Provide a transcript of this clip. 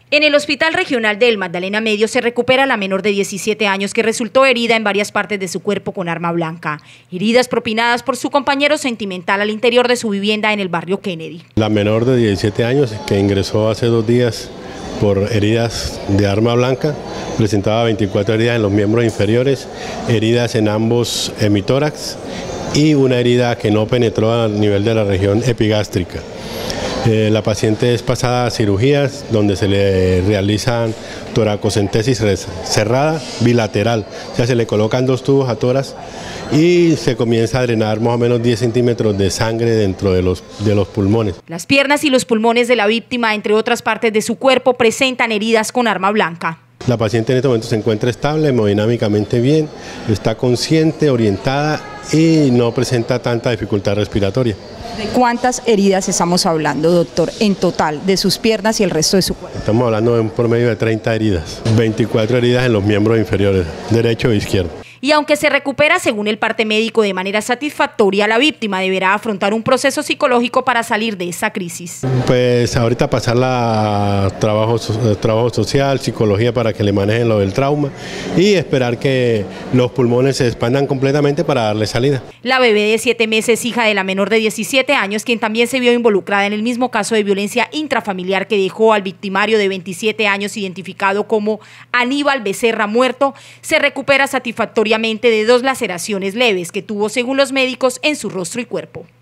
En el Hospital Regional del Magdalena Medio se recupera la menor de 17 años que resultó herida en varias partes de su cuerpo con arma blanca. Heridas propinadas por su compañero sentimental al interior de su vivienda en el barrio Kennedy. La menor de 17 años que ingresó hace 2 días por heridas de arma blanca, presentaba 24 heridas en los miembros inferiores, heridas en ambos hemitórax y una herida que no penetró a nivel de la región epigástrica. La paciente es pasada a cirugías donde se le realizan toracocentesis cerrada bilateral, o sea, se le colocan 2 tubos a tórax y se comienza a drenar más o menos 10 centímetros de sangre dentro de los pulmones. Las piernas y los pulmones de la víctima, entre otras partes de su cuerpo, presentan heridas con arma blanca. La paciente en este momento se encuentra estable, hemodinámicamente bien, está consciente, orientada y no presenta tanta dificultad respiratoria. ¿De cuántas heridas estamos hablando, doctor, en total, de sus piernas y el resto de su cuerpo? Estamos hablando de un promedio de 30 heridas, 24 heridas en los miembros inferiores, derecho e izquierdo. Y aunque se recupera según el parte médico de manera satisfactoria, la víctima deberá afrontar un proceso psicológico para salir de esa crisis. Pues ahorita pasarla a trabajo social, psicología para que le manejen lo del trauma y esperar que los pulmones se expandan completamente para darle salida. La bebé de 7 meses, hija de la menor de 17 años, quien también se vio involucrada en el mismo caso de violencia intrafamiliar que dejó al victimario de 27 años identificado como Aníbal Becerra muerto, se recupera satisfactoriamente de 2 laceraciones leves que tuvo según los médicos en su rostro y cuerpo.